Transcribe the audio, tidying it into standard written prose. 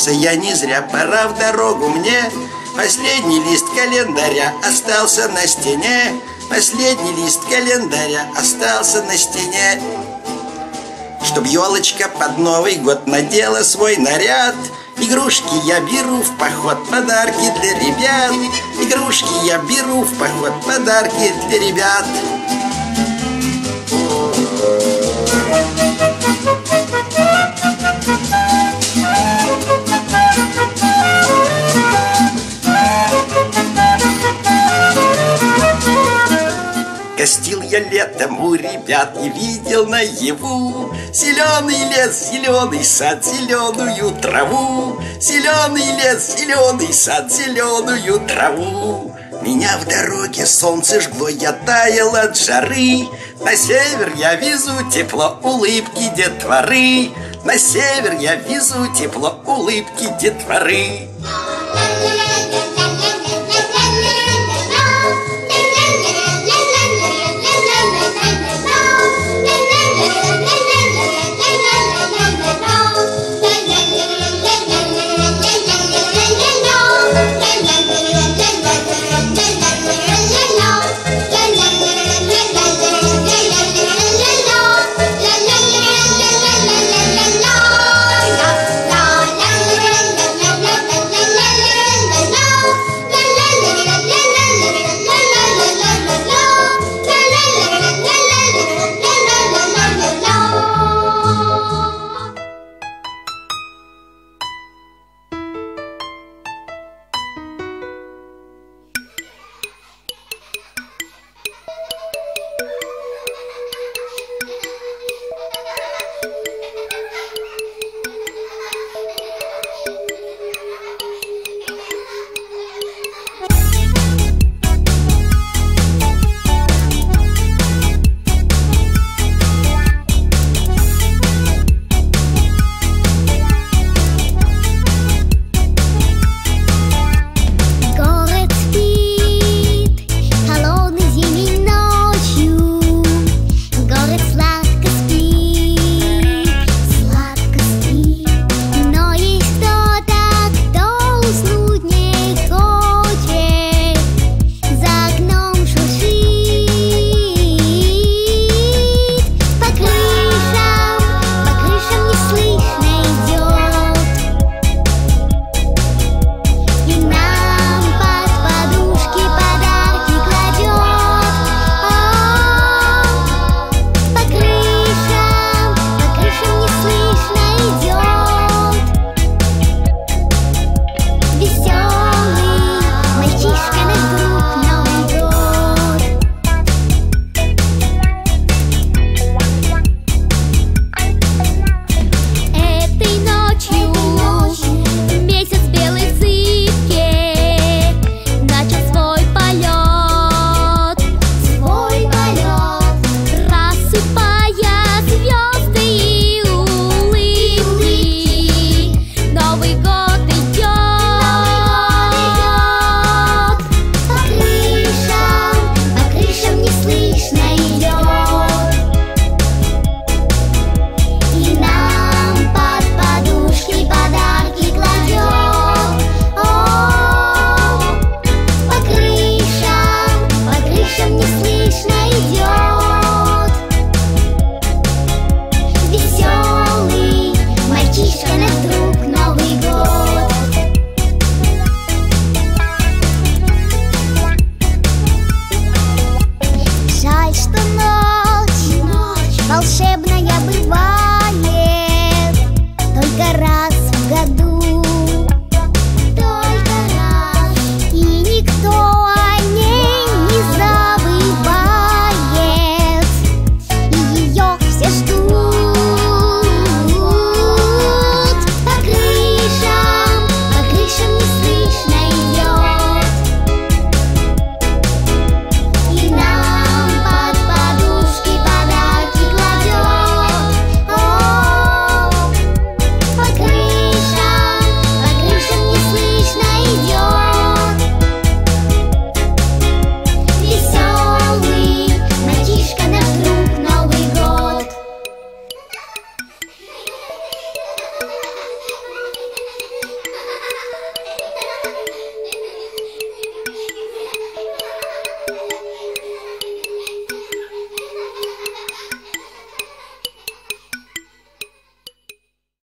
Старался я не зря, пора в дорогу мне. Последний лист календаря остался на стене. Последний лист календаря остался на стене. Чтоб елочка под Новый год надела свой наряд, игрушки я беру в поход, подарки для ребят. Игрушки я беру в поход, подарки для ребят. Гостил я летом у ребят и видел наяву зеленый лес, зеленый сад, зеленую траву. Зеленый лес, зеленый сад, зеленую траву. Меня в дороге солнце жгло, я таял от жары. На север я везу тепло, улыбки детворы. На север я везу тепло, улыбки детворы.